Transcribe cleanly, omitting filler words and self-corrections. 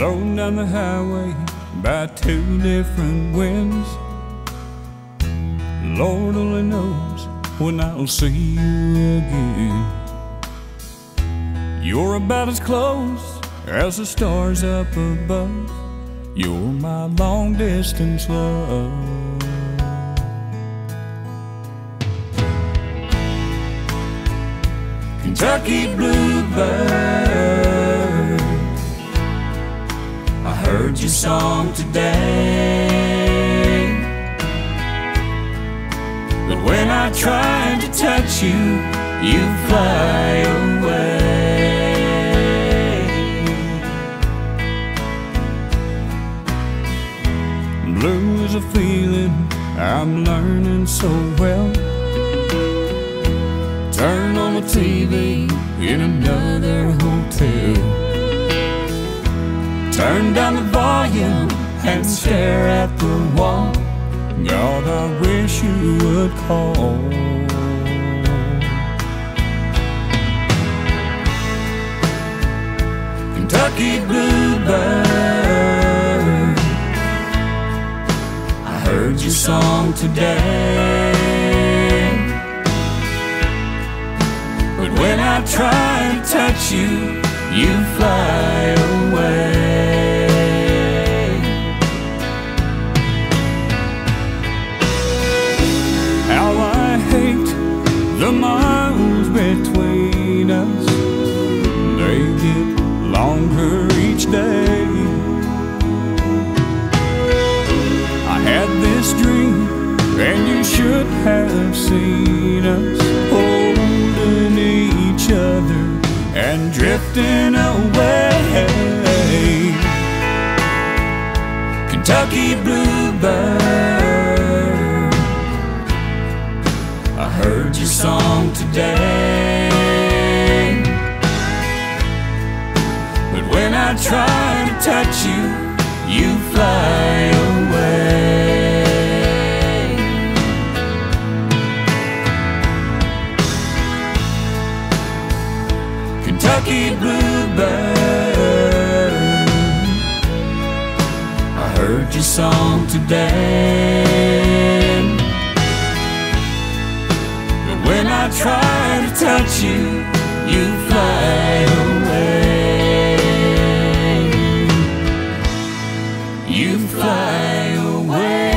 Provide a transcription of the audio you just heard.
Blown down the highway by two different winds. Lord only knows when I'll see you again. You're about as close as the stars up above. You're my long distance love. Kentucky Bluebird, I heard your song today, but when I tried to touch you, you fly away. Blue is a feeling I'm learning so well. Turn on the TV in another hotel. Turn down the volume and stare at the wall. God, I wish you would call. Kentucky Bluebird, I heard your song today, but when I try to touch you, you fly away. How I hate the miles between us. They get longer each day. I had this dream, and you should have seen us holding each other and drifting away. Kentucky Bluebird, I heard your song today, but when I try to touch you, you fly away. Kentucky Bluebird, I heard your song today, but when I try to touch you, you fly away. You fly away.